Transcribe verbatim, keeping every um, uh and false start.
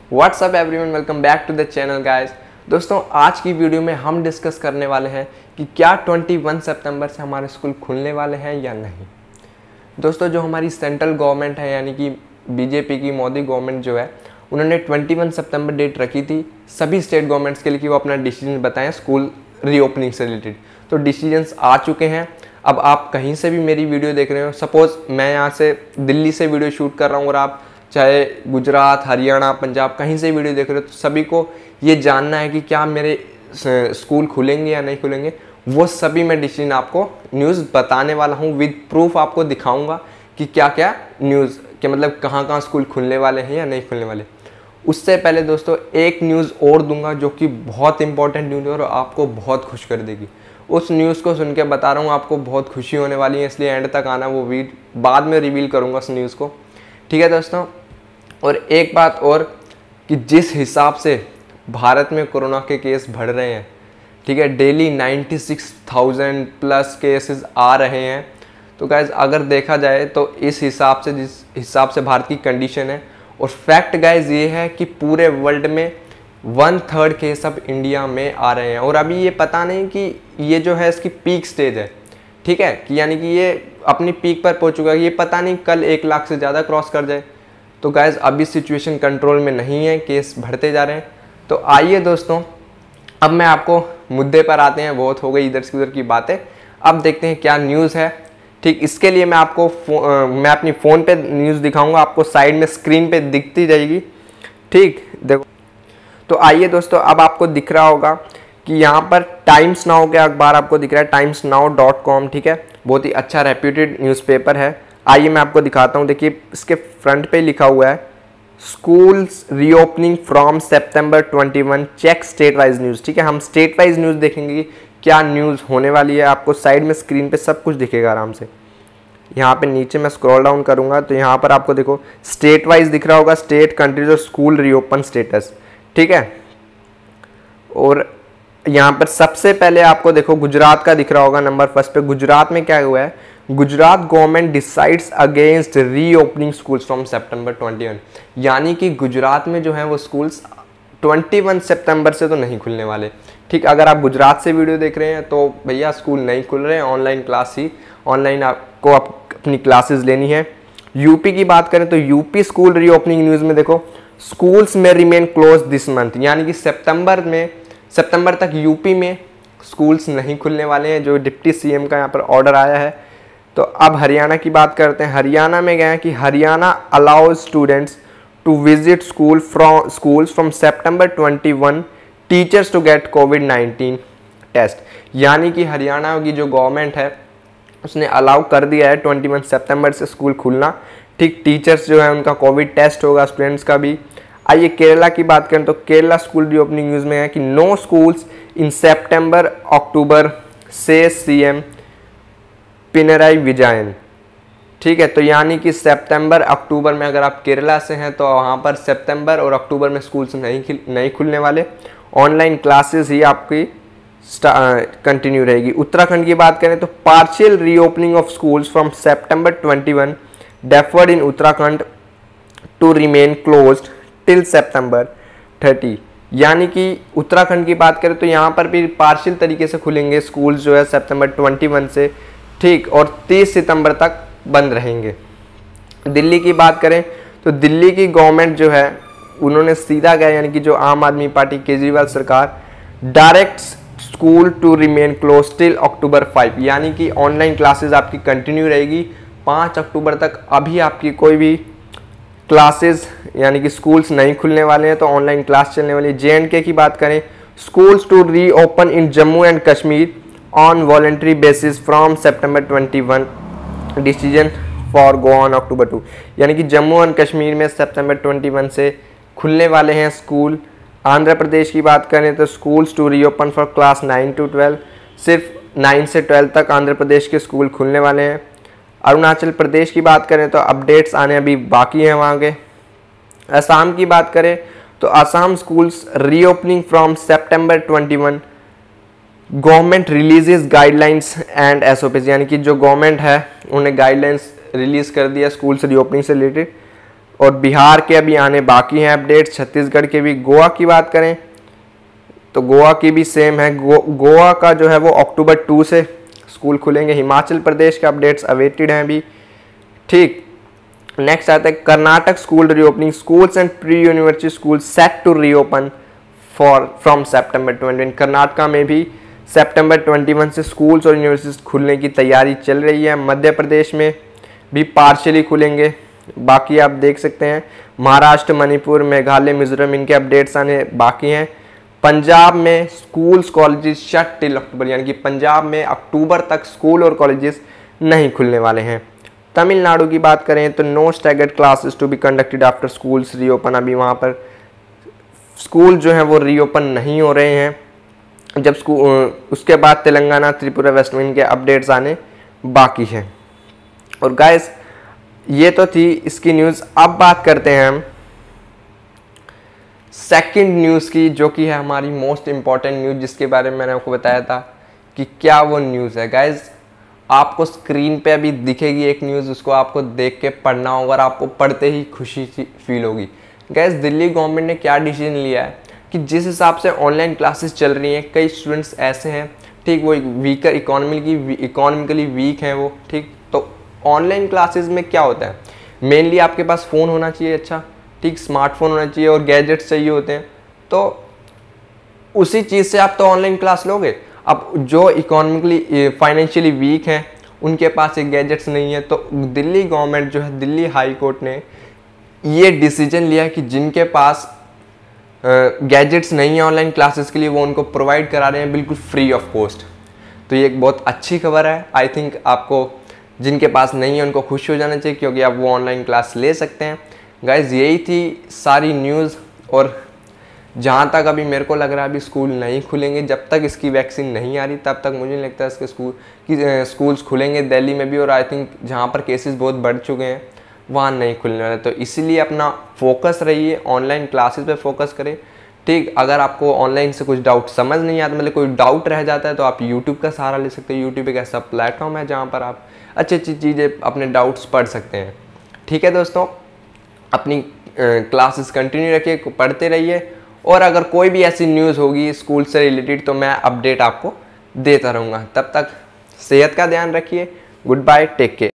WhatsApp everyone, welcome back to the channel guys. दोस्तों, आज की वीडियो में हम डिस्कस करने वाले हैं कि क्या इक्कीस सितंबर से हमारे स्कूल खुलने वाले हैं या नहीं। दोस्तों, जो हमारी सेंट्रल गवर्नमेंट है यानी कि बीजेपी की मोदी गवर्नमेंट जो है, उन्होंने इक्कीस सितंबर डेट रखी थी सभी स्टेट गवर्नमेंट्स के लिए कि वो अपना डिसीजन बताएं स्कूल रीओपनिंग से रिलेटेड। तो डिसीजंस आ चुके हैं। अब आप कहीं से भी मेरी वीडियो देख रहे हो, सपोज़ मैं यहाँ से दिल्ली से वीडियो शूट कर रहा हूँ और आप चाहे गुजरात, हरियाणा, पंजाब कहीं से वीडियो देख रहे हो, तो सभी को ये जानना है कि क्या मेरे स्कूल खुलेंगे या नहीं खुलेंगे। वो सभी मैं डिसीजन आपको न्यूज़ बताने वाला हूँ, विद प्रूफ आपको दिखाऊंगा कि क्या क्या न्यूज़ के मतलब कहाँ कहाँ स्कूल खुलने वाले हैं या नहीं खुलने वाले। उससे पहले दोस्तों एक न्यूज़ और दूंगा जो कि बहुत इंपॉर्टेंट न्यूज़ है और आपको बहुत खुश कर देगी। उस न्यूज़ को सुन के बता रहा हूँ, आपको बहुत खुशी होने वाली है, इसलिए एंड तक आना। वो भी बाद में रिवील करूँगा उस न्यूज़ को, ठीक है दोस्तों। और एक बात और कि जिस हिसाब से भारत में कोरोना के केस बढ़ रहे हैं, ठीक है, डेली छियानवे हज़ार प्लस केसेस आ रहे हैं। तो गाइज अगर देखा जाए तो इस हिसाब से जिस हिसाब से भारत की कंडीशन है, और फैक्ट गाइज ये है कि पूरे वर्ल्ड में वन थर्ड केस अब इंडिया में आ रहे हैं। और अभी ये पता नहीं कि ये जो है इसकी पीक स्टेज है, ठीक है, कि यानी कि ये अपनी पीक पर पहुंच चुका है। ये पता नहीं कल एक लाख से ज़्यादा क्रॉस कर जाए। तो गाइज अभी सिचुएशन कंट्रोल में नहीं है, केस बढ़ते जा रहे हैं। तो आइए दोस्तों, अब मैं आपको मुद्दे पर आते हैं। बहुत हो गई इधर से उधर की बातें, अब देखते हैं क्या न्यूज़ है। ठीक, इसके लिए मैं आपको आ, मैं अपनी फ़ोन पे न्यूज़ दिखाऊंगा, आपको साइड में स्क्रीन पे दिखती जाएगी। ठीक, देखो तो आइए दोस्तों, अब आपको दिख रहा होगा कि यहाँ पर टाइम्स नाउ के अखबार आपको दिख रहा है, टाइम्स नाउ डॉट कॉम, ठीक है, बहुत ही अच्छा रेप्यूटेड न्यूज़पेपर है। आइए मैं आपको दिखाता हूँ। देखिए इसके फ्रंट पे लिखा हुआ है स्कूल्स रीओपनिंग फ्रॉम सितंबर इक्कीस, चेक स्टेट वाइज न्यूज़। ठीक है, हम स्टेट वाइज न्यूज़ देखेंगे कि क्या न्यूज़ होने वाली है। आपको साइड में स्क्रीन पे सब कुछ दिखेगा आराम से। यहाँ पे नीचे मैं स्क्रॉल डाउन करूँगा तो यहाँ पर आपको देखो स्टेट वाइज दिख रहा होगा, स्टेट, कंट्रीज और स्कूल रीओपन स्टेटस, ठीक है। और यहाँ पर सबसे पहले आपको देखो गुजरात का दिख रहा होगा नंबर फर्स्ट पे। गुजरात में क्या हुआ है, Gujarat government decides against reopening schools from September इक्कीस, यानी कि गुजरात में जो है वो स्कूल्स इक्कीस सितंबर से तो नहीं खुलने वाले। ठीक, अगर आप गुजरात से वीडियो देख रहे हैं तो भैया स्कूल नहीं खुल रहे हैं, ऑनलाइन क्लास ही ऑनलाइन आपको आप अपनी क्लासेस लेनी है। यूपी की बात करें तो यूपी स्कूल रीओपनिंग न्यूज़ में देखो स्कूल्स में रिमेन क्लोज दिस मंथ, यानी कि सितंबर में सितंबर तक यूपी में स्कूल्स नहीं खुलने वाले हैं, जो डिप्टी सीएम का यहाँ पर ऑर्डर आया है। तो अब हरियाणा की बात करते हैं। हरियाणा में गए हैं कि Haryana allows students to visit school from schools from September इक्कीस, teachers to get Covid nineteen test, यानी कि हरियाणा की जो गवर्नमेंट है उसने अलाउ कर दिया है इक्कीस सितंबर से स्कूल खुलना। ठीक, टीचर्स जो है उनका कोविड टेस्ट होगा, स्टूडेंट्स का भी। आइए केरला की बात करें तो केरला स्कूल रीओपनिंग न्यूज़ में है कि नो स्कूल्स इन सितंबर अक्टूबर से सीएम पिनराई विजयन। ठीक है, तो यानी कि सितंबर अक्टूबर में अगर आप केरला से हैं तो वहाँ पर सितंबर और अक्टूबर में स्कूल्स नहीं नहीं खुलने वाले, ऑनलाइन क्लासेस ही आपकी कंटिन्यू रहेगी। उत्तराखंड की बात करें तो partial reopening of schools from September इक्कीस deferred in Uttarakhand to remain closed till September तीस, यानी कि उत्तराखंड की बात करें तो यहाँ पर भी पार्शियल तरीके से खुलेंगे स्कूल्स जो है सितंबर इक्कीस से, ठीक, और तीस सितंबर तक बंद रहेंगे। दिल्ली की बात करें तो दिल्ली की गवर्नमेंट जो है उन्होंने सीधा गया, यानी कि जो आम आदमी पार्टी केजरीवाल सरकार, direct school to remain close till October five, यानी कि ऑनलाइन क्लासेस आपकी कंटिन्यू रहेगी पाँच अक्टूबर तक। अभी आपकी कोई भी क्लासेस यानी कि स्कूल्स नहीं खुलने वाले हैं, तो ऑनलाइन क्लास चलने वाली है। जे एंड के की बात करें, schools to reopen in Jammu and Kashmir on voluntary basis from September इक्कीस, decision for go on October two, यानी कि जम्मू एंड कश्मीर में सितंबर इक्कीस से खुलने वाले हैं स्कूल। आंध्र प्रदेश की बात करें तो schools to reopen for class nine to twelve, सिर्फ नाइन से ट्वेल्व तक आंध्र प्रदेश के स्कूल खुलने वाले हैं। अरुणाचल प्रदेश की बात करें तो अपडेट्स आने अभी बाकी हैं वहाँ के। असम की बात करें तो Assam schools reopening from September इक्कीस, government releases guidelines and SOPs, यानी कि जो गवर्नमेंट है उन्हें गाइडलाइंस रिलीज कर दिया स्कूल्स रीओपनिंग से रिलेटेड। और बिहार के अभी आने बाकी हैं अपडेट, छत्तीसगढ़ के भी। गोवा की बात करें तो गोवा की भी सेम है, गो, गोवा का जो है वो अक्टूबर टू से स्कूल खुलेंगे। हिमाचल प्रदेश के अपडेट्स अवेटेड हैं अभी, ठीक। नेक्स्ट आता है Karnataka school reopening, schools and pre university school set to reopen for from September twenty. Karnataka में भी सितंबर इक्कीस से स्कूल्स और यूनिवर्सिटीज खुलने की तैयारी चल रही है। मध्य प्रदेश में भी पार्शियली खुलेंगे, बाकी आप देख सकते हैं। महाराष्ट्र, मणिपुर, मेघालय, मिजोरम, इनके अपडेट्स आने बाकी हैं। पंजाब में schools colleges shut till October, यानी कि पंजाब में अक्टूबर तक स्कूल और कॉलेजेस नहीं खुलने वाले हैं। तमिलनाडु की बात करें तो no staggered classes to be conducted after schools reopen, अभी वहाँ पर स्कूल जो हैं वो रीओपन नहीं हो रहे हैं। जब स्कूल उसके बाद तेलंगाना, त्रिपुरा, वेस्ट बंगाल के अपडेट्स आने बाकी हैं। और गाइस ये तो थी इसकी न्यूज़। अब बात करते हैं हम सेकंड न्यूज़ की, जो कि है हमारी मोस्ट इम्पॉर्टेंट न्यूज़, जिसके बारे में मैंने आपको बताया था कि क्या वो न्यूज़ है। गाइस आपको स्क्रीन पे अभी दिखेगी एक न्यूज़, उसको आपको देख के पढ़ना होगा और आपको पढ़ते ही खुशी फील होगी। गाइस दिल्ली गवर्नमेंट ने क्या डिसीजन लिया है कि जिस हिसाब से ऑनलाइन क्लासेस चल रही हैं, कई स्टूडेंट्स ऐसे हैं, ठीक, वो वीकर इकोनॉमिकली इकोनॉमिकली वीक हैं वो, ठीक। तो ऑनलाइन क्लासेस में क्या होता है, मेनली आपके पास फ़ोन होना चाहिए, अच्छा, ठीक, स्मार्टफोन होना चाहिए और गैजेट्स चाहिए होते हैं। तो उसी चीज़ से आप तो ऑनलाइन क्लास लोगे। अब जो इकोनॉमिकली फाइनेंशियली वीक हैं उनके पास एक गैजेट्स नहीं है, तो दिल्ली गवर्नमेंट जो है, दिल्ली हाई कोर्ट ने ये डिसीजन लिया कि जिनके पास गैजेट्स नहीं है ऑनलाइन क्लासेस के लिए, वो उनको प्रोवाइड करा रहे हैं बिल्कुल फ्री ऑफ कॉस्ट। तो ये एक बहुत अच्छी खबर है। आई थिंक आपको जिनके पास नहीं है उनको खुश हो जाना चाहिए, क्योंकि आप वो ऑनलाइन क्लास ले सकते हैं। गाइज यही थी सारी न्यूज़। और जहाँ तक अभी मेरे को लग रहा है अभी स्कूल नहीं खुलेंगे जब तक इसकी वैक्सीन नहीं आ रही, तब तक मुझे नहीं लगता है इसके स्कूल कि स्कूल्स खुलेंगे दिल्ली में भी। और आई थिंक जहाँ पर केसेस बहुत बढ़ चुके हैं वहाँ नहीं खुलने वाले। तो इसीलिए अपना फोकस रहिए, ऑनलाइन क्लासेस पे फोकस करें, ठीक। अगर आपको ऑनलाइन से कुछ डाउट समझ नहीं आता, मतलब कोई डाउट रह जाता है, तो आप यूट्यूब का सहारा ले सकते हैं। यूट्यूब एक ऐसा प्लेटफॉर्म है जहाँ पर आप अच्छी अच्छी चीज़ें अपने डाउट्स पढ़ सकते हैं, ठीक है दोस्तों। अपनी क्लासेस कंटिन्यू रखिए, पढ़ते रहिए। और अगर कोई भी ऐसी न्यूज़ होगी स्कूल से रिलेटेड तो मैं अपडेट आपको देता रहूँगा। तब तक सेहत का ध्यान रखिए। Goodbye, take care.